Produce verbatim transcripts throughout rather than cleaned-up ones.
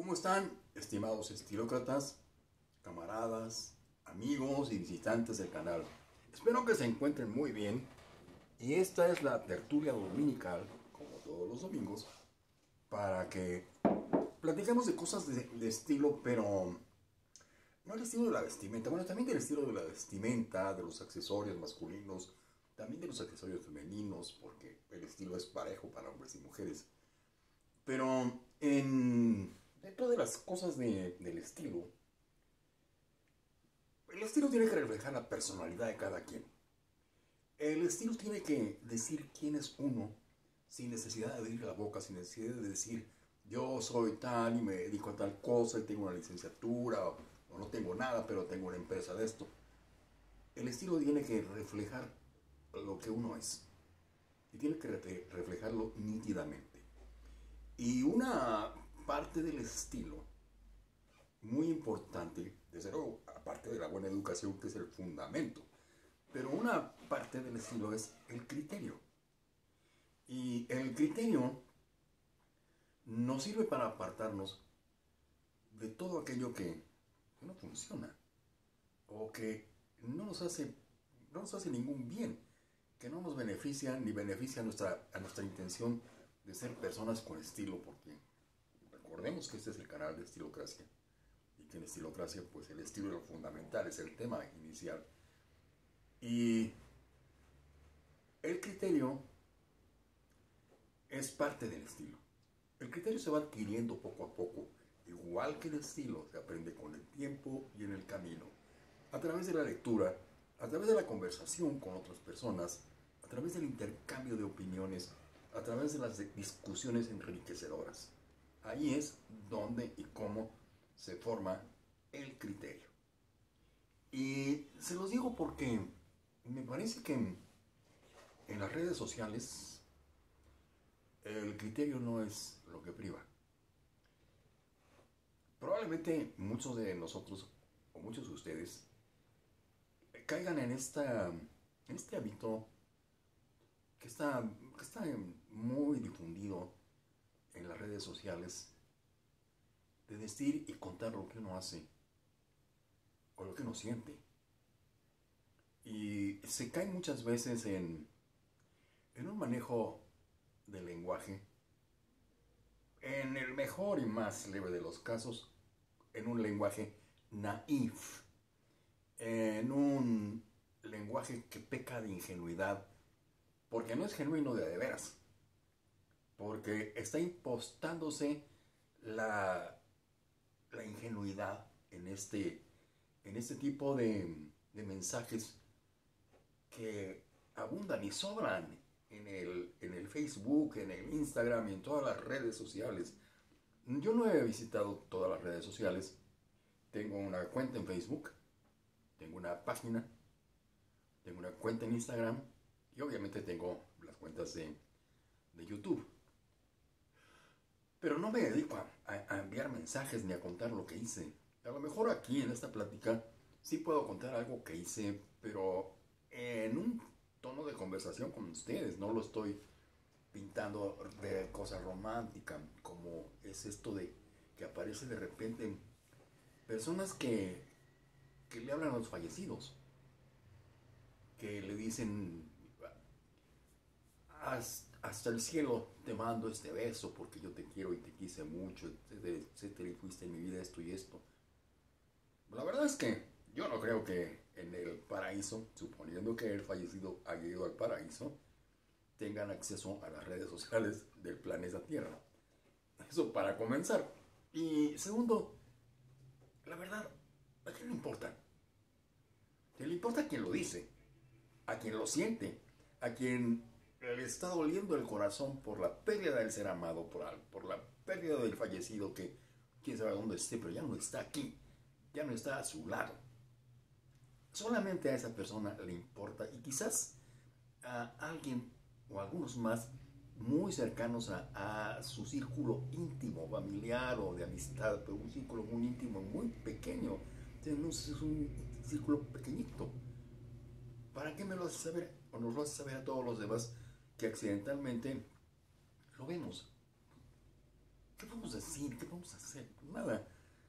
¿Cómo están, estimados estilócratas, camaradas, amigos y visitantes del canal? Espero que se encuentren muy bien. Y esta es la tertulia dominical, como todos los domingos, para que platiquemos de cosas de, de estilo, pero no el estilo de la vestimenta. Bueno, también del estilo de la vestimenta, de los accesorios masculinos, también de los accesorios femeninos, porque el estilo es parejo para hombres y mujeres. Pero en, dentro de las cosas de, del estilo, el estilo tiene que reflejar la personalidad de cada quien. El estilo tiene que decir quién es uno sin necesidad de abrir la boca, sin necesidad de decir yo soy tal y me dedico a tal cosa y tengo una licenciatura o, o no tengo nada pero tengo una empresa de esto. El estilo tiene que reflejar lo que uno es y tiene que re reflejarlo nítidamente. Y una parte del estilo muy importante, desde luego, aparte de la buena educación que es el fundamento, pero una parte del estilo es el criterio. Y el criterio nos sirve para apartarnos de todo aquello que no funciona o que no nos hace, no nos hace ningún bien, que no nos beneficia ni beneficia a nuestra, a nuestra intención de ser personas con estilo, porque recordemos que este es el canal de Estilocracia y que en Estilocracia pues el estilo es lo fundamental, es el tema inicial. Y el criterio es parte del estilo. El criterio se va adquiriendo poco a poco, igual que el estilo se aprende con el tiempo y en el camino, a través de la lectura, a través de la conversación con otras personas, a través del intercambio de opiniones, a través de las discusiones enriquecedoras. Ahí es donde y cómo se forma el criterio. Y se los digo porque me parece que en, en las redes sociales el criterio no es lo que priva. Probablemente muchos de nosotros o muchos de ustedes caigan en, esta, en este hábito que está, que está muy difundido en las redes sociales de decir y contar lo que uno hace o lo que uno siente. Y se cae muchas veces en, en un manejo del lenguaje, en el mejor y más leve de los casos, en un lenguaje naif, en un lenguaje que peca de ingenuidad, porque no es genuino de de veras, porque está impostándose la, la ingenuidad en este, en este tipo de, de mensajes que abundan y sobran en el, en el Facebook, en el Instagram y en todas las redes sociales. Yo no he visitado todas las redes sociales. Tengo una cuenta en Facebook, tengo una página, tengo una cuenta en Instagram y obviamente tengo las cuentas de, de YouTube. Pero no me dedico a, a, a enviar mensajes ni a contar lo que hice. A lo mejor aquí en esta plática sí puedo contar algo que hice, pero en un tono de conversación con ustedes. No lo estoy pintando de cosa romántica, como es esto de que aparece de repente personas que, que le hablan a los fallecidos, que le dicen hasta el cielo te mando este beso porque yo te quiero y te quise mucho, etcétera, y fuiste en mi vida esto y esto. La verdad es que yo no creo que en el paraíso, suponiendo que el fallecido haya ido al paraíso, tengan acceso a las redes sociales del planeta Tierra. Eso para comenzar. Y segundo, la verdad, ¿a quién le importa? ¿Qué le importa a quien lo dice? A quien lo siente, a quien le está doliendo el corazón por la pérdida del ser amado, por la, por la pérdida del fallecido que quién sabe dónde esté, pero ya no está aquí, ya no está a su lado. Solamente a esa persona le importa y quizás a alguien o a algunos más muy cercanos a, a su círculo íntimo, familiar o de amistad, pero un círculo muy íntimo, muy pequeño. Entonces es un círculo pequeñito. ¿Para qué me lo haces saber? O nos lo haces saber a todos los demás que accidentalmente lo vemos. ¿Qué podemos decir? ¿Qué vamos a hacer? Nada.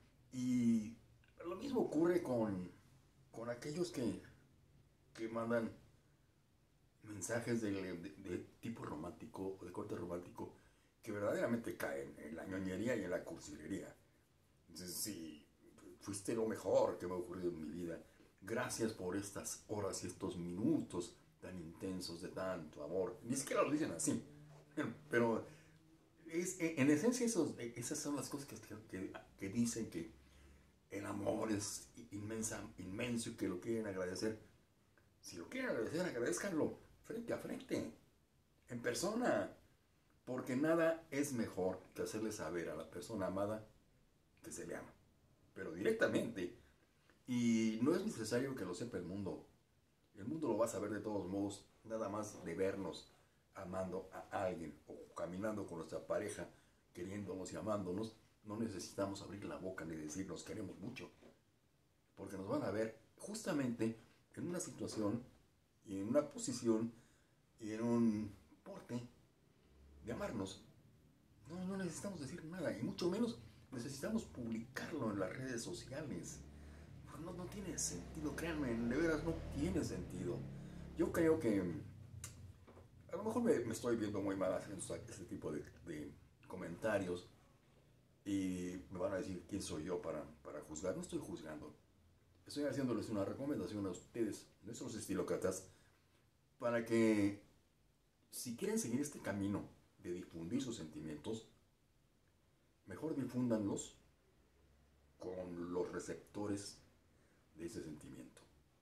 Y lo mismo ocurre con, con aquellos que, que mandan mensajes de, de, de tipo romántico, de corte romántico, que verdaderamente caen en la ñoñería y en la cursilería. Entonces, sí, fuiste lo mejor que me ha ocurrido en mi vida. Gracias por estas horas y estos minutos tan intensos de tanto amor. Ni siquiera lo dicen así, pero es, en esencia esos, esas son las cosas que, que, que dicen que el amor es inmensa, inmenso y que lo quieren agradecer. Si lo quieren agradecer, agradezcanlo frente a frente, en persona, porque nada es mejor que hacerle saber a la persona amada que se le ama, pero directamente. Y no es necesario que lo sepa el mundo. El mundo lo va a saber de todos modos, nada más de vernos amando a alguien o caminando con nuestra pareja, queriéndonos y amándonos. No necesitamos abrir la boca ni decir nos queremos mucho, porque nos van a ver justamente en una situación y en una posición y en un porte de amarnos. No, no necesitamos decir nada, y mucho menos necesitamos publicarlo en las redes sociales. No, no tiene sentido, créanme, de veras no tiene sentido. Yo creo que a lo mejor me, me estoy viendo muy mal haciendo este tipo de, de comentarios y me van a decir quién soy yo para, para juzgar. No estoy juzgando, estoy haciéndoles una recomendación a ustedes, nuestros estilócratas, para que si quieren seguir este camino de difundir sus sentimientos, mejor difúndanlos con los receptores de ese sentimiento,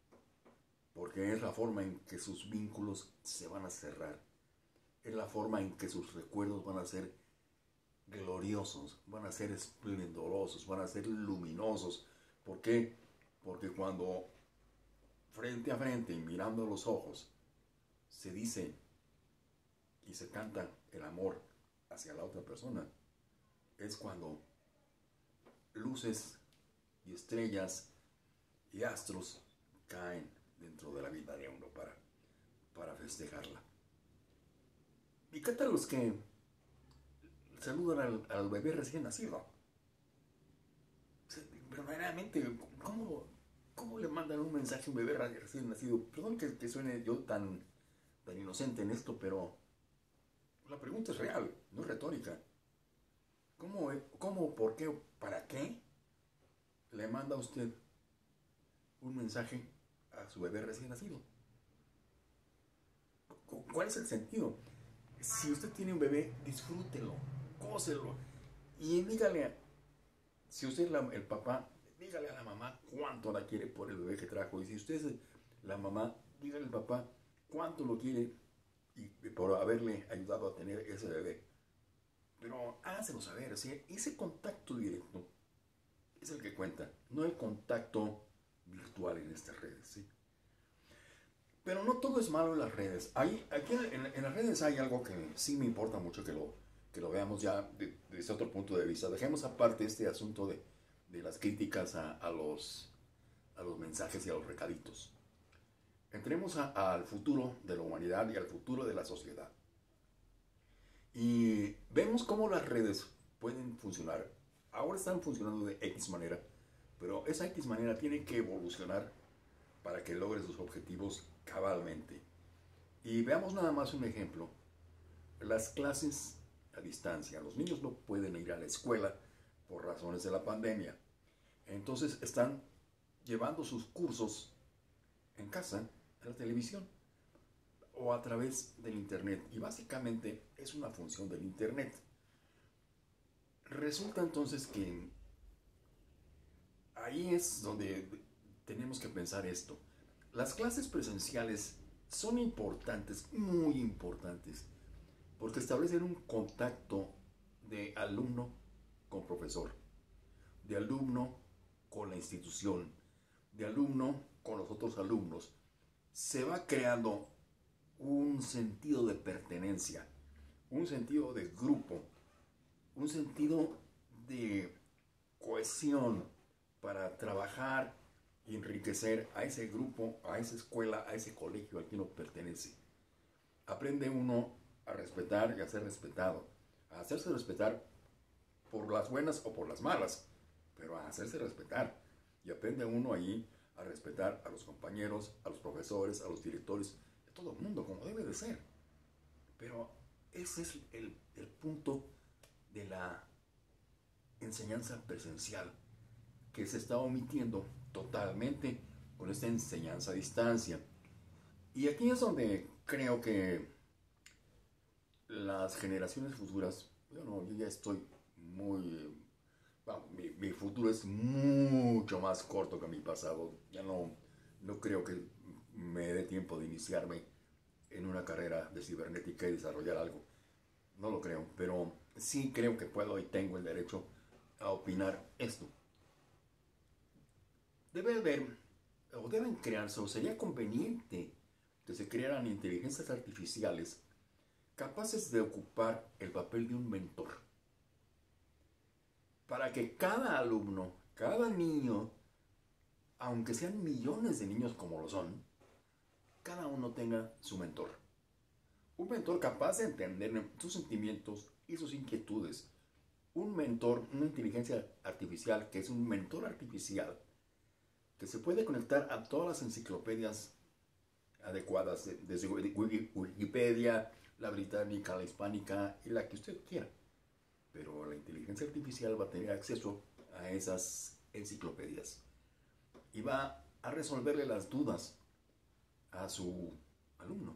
porque es la forma en que sus vínculos se van a cerrar, es la forma en que sus recuerdos van a ser gloriosos, van a ser esplendorosos, van a ser luminosos. ¿Por qué? Porque cuando frente a frente y mirando a los ojos se dice y se canta el amor hacia la otra persona, es cuando luces y estrellas y astros caen dentro de la vida de uno para, para festejarla. ¿Y qué tal los que saludan al, al bebé recién nacido? O sea, verdaderamente, ¿cómo, ¿cómo le mandan un mensaje a un bebé recién nacido? Perdón que, que suene yo tan, tan inocente en esto, pero la pregunta es real, no es retórica. ¿Cómo, cómo por qué, para qué le manda usted un mensaje a su bebé recién nacido? ¿Cuál es el sentido? Si usted tiene un bebé, disfrútelo, gócelo y dígale, si usted es la, el papá, dígale a la mamá cuánto la quiere por el bebé que trajo. Y si usted es la mamá, dígale al papá cuánto lo quiere y, y por haberle ayudado a tener ese bebé. Pero háganselo saber, ¿sí? Ese contacto directo es el que cuenta, no el contacto virtual en estas redes, ¿sí? Pero no todo es malo en las redes. Hay, aquí en, en las redes hay algo que sí me importa mucho que lo, que lo veamos ya de, desde otro punto de vista. Dejemos aparte este asunto de, de las críticas a, a, los, a los mensajes y a los recaditos. Entremos a, al futuro de la humanidad y al futuro de la sociedad. Y vemos cómo las redes pueden funcionar. Ahora están funcionando de X manera, pero esa X manera tiene que evolucionar para que logre sus objetivos cabalmente. Y veamos nada más un ejemplo. Las clases a distancia. Los niños no pueden ir a la escuela por razones de la pandemia. Entonces están llevando sus cursos en casa, en la televisión o a través del internet. Y básicamente es una función del internet. Resulta entonces que ahí es donde tenemos que pensar esto. Las clases presenciales son importantes, muy importantes, porque establecen un contacto de alumno con profesor, de alumno con la institución, de alumno con los otros alumnos. Se va creando un sentido de pertenencia, un sentido de grupo, un sentido de cohesión para trabajar y enriquecer a ese grupo, a esa escuela, a ese colegio al que uno pertenece. Aprende uno a respetar y a ser respetado, a hacerse respetar por las buenas o por las malas, pero a hacerse respetar. Y aprende uno ahí a respetar a los compañeros, a los profesores, a los directores, a todo el mundo, como debe de ser. Pero ese es el, el punto de la enseñanza presencial, que se está omitiendo totalmente con esta enseñanza a distancia. Y aquí es donde creo que las generaciones futuras, yo, no, yo ya estoy muy... Bueno, mi, mi futuro es mucho más corto que mi pasado. Ya no, no creo que me dé tiempo de iniciarme en una carrera de cibernética y desarrollar algo. No lo creo, pero sí creo que puedo y tengo el derecho a opinar esto. Debe haber, o deben crearse, o sería conveniente que se crearan inteligencias artificiales capaces de ocupar el papel de un mentor, para que cada alumno, cada niño, aunque sean millones de niños como lo son, cada uno tenga su mentor. Un mentor capaz de entender sus sentimientos y sus inquietudes. Un mentor, una inteligencia artificial que es un mentor artificial, que se puede conectar a todas las enciclopedias adecuadas, desde Wikipedia, la británica, la hispánica y la que usted quiera. Pero la inteligencia artificial va a tener acceso a esas enciclopedias y va a resolverle las dudas a su alumno.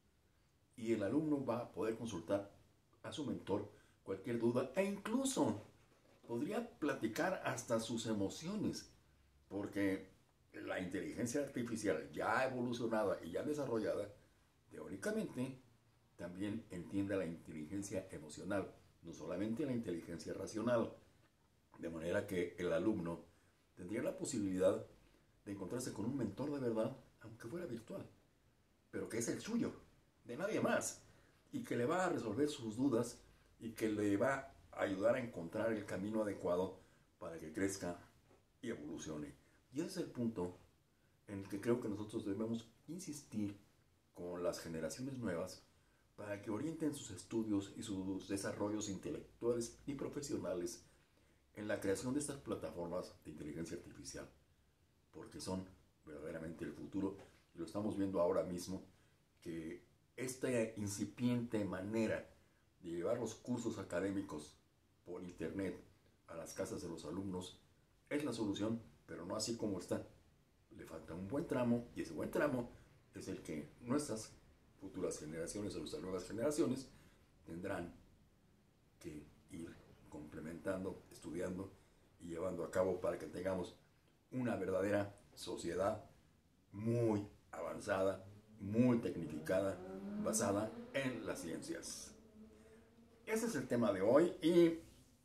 Y el alumno va a poder consultar a su mentor cualquier duda e incluso podría platicar hasta sus emociones, porque la inteligencia artificial ya evolucionada y ya desarrollada, teóricamente, también entiende la inteligencia emocional, no solamente la inteligencia racional, de manera que el alumno tendría la posibilidad de encontrarse con un mentor de verdad, aunque fuera virtual, pero que es el suyo, de nadie más, y que le va a resolver sus dudas y que le va a ayudar a encontrar el camino adecuado para que crezca y evolucione. Y ese es el punto en el que creo que nosotros debemos insistir con las generaciones nuevas para que orienten sus estudios y sus desarrollos intelectuales y profesionales en la creación de estas plataformas de inteligencia artificial, porque son verdaderamente el futuro, y lo estamos viendo ahora mismo, que esta incipiente manera de llevar los cursos académicos por internet a las casas de los alumnos es la solución, pero no así como está. Le falta un buen tramo, y ese buen tramo es el que nuestras futuras generaciones o nuestras nuevas generaciones tendrán que ir complementando, estudiando y llevando a cabo para que tengamos una verdadera sociedad muy avanzada, muy tecnificada, basada en las ciencias. Ese es el tema de hoy y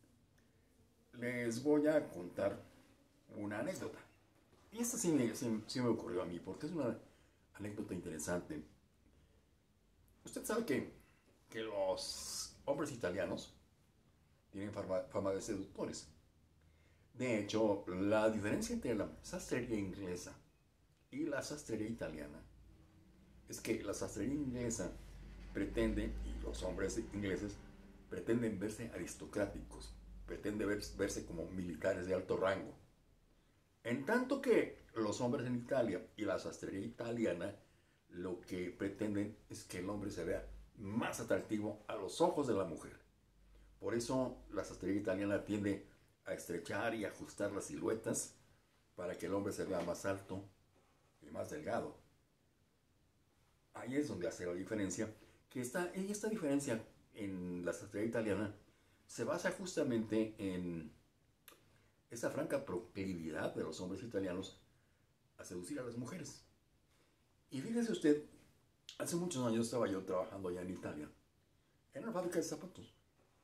les voy a contar una anécdota. Y esta sí me, sí, sí me ocurrió a mí, porque es una anécdota interesante. Usted sabe que, que los hombres italianos tienen fama, fama de seductores. De hecho, la diferencia entre la sastrería inglesa y la sastrería italiana es que la sastrería inglesa pretende, y los hombres ingleses pretenden verse aristocráticos, pretenden verse como militares de alto rango. En tanto que los hombres en Italia y la sastrería italiana lo que pretenden es que el hombre se vea más atractivo a los ojos de la mujer. Por eso la sastrería italiana tiende a estrechar y ajustar las siluetas para que el hombre se vea más alto y más delgado. Ahí es donde hace la diferencia, que está, y esta diferencia en la sastrería italiana se basa justamente en esa franca proclividad de los hombres italianos a seducir a las mujeres. Y fíjese usted, hace muchos años estaba yo trabajando allá en Italia, en una fábrica de zapatos.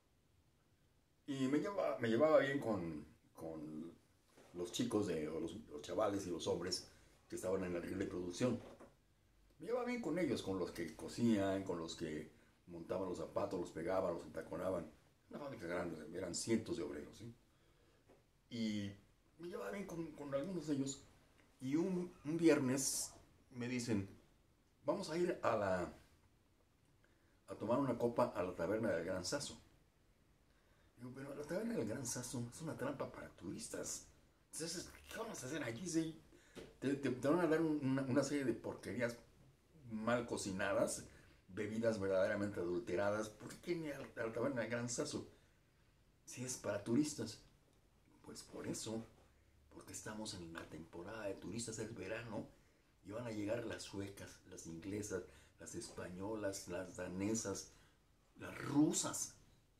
Y me llevaba, me llevaba bien con, con los chicos, de, o los, los chavales y los hombres que estaban en la línea de producción. Me llevaba bien con ellos, con los que cosían, con los que montaban los zapatos, los pegaban, los entaconaban. Una fábrica grande, eran cientos de obreros, ¿sí? Y me llevaba bien con, con algunos de ellos. Y un, un viernes me dicen, vamos a ir a la a tomar una copa a la taberna del Gran Sasso. Digo, pero la taberna del Gran Sasso es una trampa para turistas. Entonces, ¿qué vamos a hacer aquí? Sí, te, te, te van a dar una, una serie de porquerías mal cocinadas, bebidas verdaderamente adulteradas. ¿Por qué ni a la taberna del Gran Sasso? Si es para turistas. Pues por eso, porque estamos en la temporada de turistas, es verano, y van a llegar las suecas, las inglesas, las españolas, las danesas, las rusas,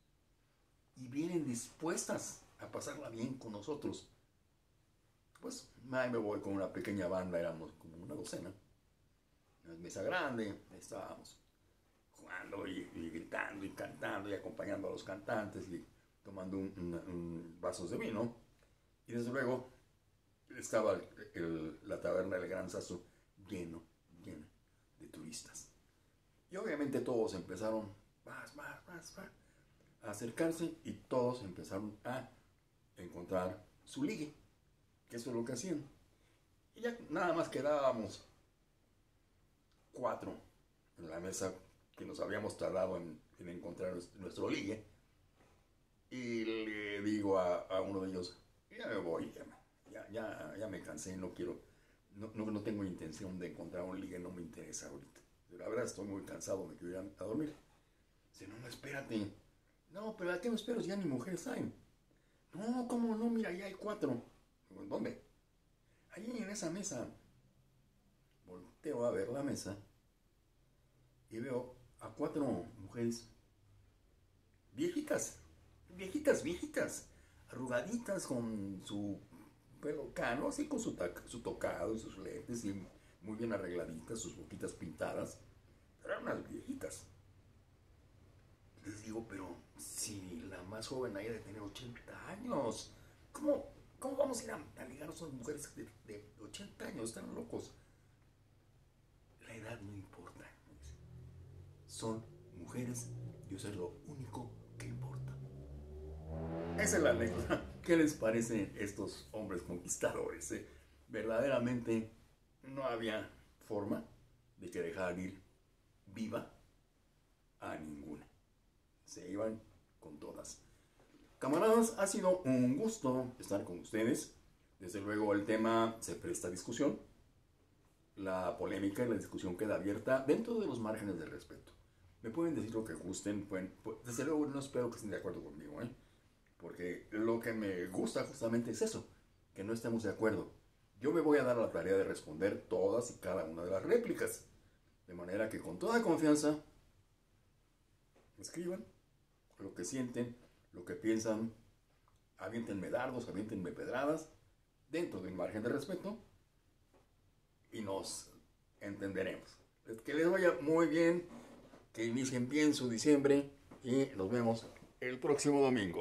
y vienen dispuestas a pasarla bien con nosotros. Pues ahí me voy con una pequeña banda, éramos como una docena, una mesa grande, estábamos jugando y, y gritando y cantando y acompañando a los cantantes y tomando un, un, un vasos de vino. Y desde luego estaba el, el, la taberna del Gran Sasso lleno, llena de turistas. Y obviamente todos empezaron más, más, más, más, a acercarse, y todos empezaron a encontrar su ligue, que eso es lo que hacían. Y ya nada más quedábamos cuatro en la mesa que nos habíamos tardado en, en encontrar nuestro ligue. Y le digo a, a uno de ellos, ya me voy, ya, ya, ya me cansé, no quiero, no, no, no tengo intención de encontrar un ligue, no me interesa ahorita. La verdad estoy muy cansado, me quiero ir a, a dormir. Dice, no, no, espérate. No, pero ¿a qué me espero si ya ni mujeres hay? No, ¿cómo no? Mira, ya hay cuatro. Digo, ¿dónde? Allí en esa mesa. Volteo a ver la mesa y veo a cuatro mujeres viejitas, viejitas, viejitas, arrugaditas, con su pelo cano, así con su, su tocado y sus lentes, y muy bien arregladitas, sus boquitas pintadas. Eran unas viejitas. Les digo, pero si la más joven ahí debe tener ochenta años, ¿cómo, cómo vamos a ir a, a ligar a esas mujeres de, de ochenta años? Están locos. La edad no importa. Son mujeres y eso es lo único que importa. Esa es la anécdota. ¿Qué les parecen estos hombres conquistadores? Eh? Verdaderamente no había forma de que dejaran ir viva a ninguna. Se iban con todas. Camaradas, ha sido un gusto estar con ustedes. Desde luego el tema se presta a discusión. La polémica y la discusión queda abierta dentro de los márgenes de respeto. Me pueden decir lo que gusten. Pueden, desde luego no espero que estén de acuerdo conmigo, ¿eh? Porque lo que me gusta justamente es eso, que no estemos de acuerdo. Yo me voy a dar la tarea de responder todas y cada una de las réplicas. De manera que con toda confianza escriban lo que sienten, lo que piensan, aviéntenme dardos, aviéntenme pedradas, dentro de un margen de respeto, y nos entenderemos. Que les vaya muy bien, que inicien bien su diciembre, y nos vemos el próximo domingo.